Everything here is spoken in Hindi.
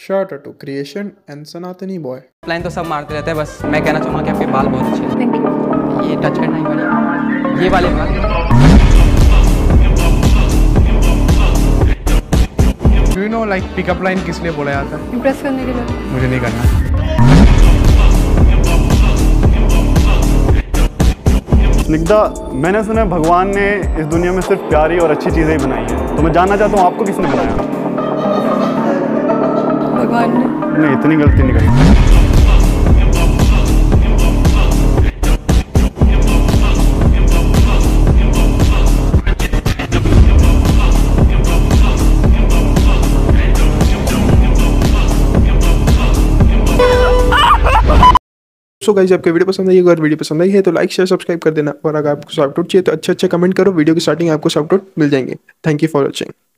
शॉर्ट टू क्रिएशन एंड सनातनी बॉय। लाइन तो सब मारते रहते हैं, बस मैं कहना चाहूँगा कि आपके बाल बहुत अच्छे हैं। Thank you. ये टच करना ही वाली, ये वाले बाल। Do you know like pickup line किस लिए बोला जाता है? इम्प्रेस करने के लिए। मुझे नहीं करना। स्निग्धा, मैंने सुना है भगवान ने इस दुनिया में सिर्फ प्यारी और अच्छी चीज़ें ही बनाई हैं, तो मैं जानना चाहता हूँ आपको किसने बनाया? भगवान ने। नहीं, इतनी गलती नहीं करी। सो गाइस, आपको वीडियो पसंद आई, अगर वीडियो पसंद आई है तो लाइक शेयर सब्सक्राइब कर देना, और अगर आपको शॉर्ट आउट चाहिए तो अच्छे कमेंट करो। वीडियो की स्टार्टिंग आपको शॉर्ट आउट मिल जाएंगे। Thank you for watching.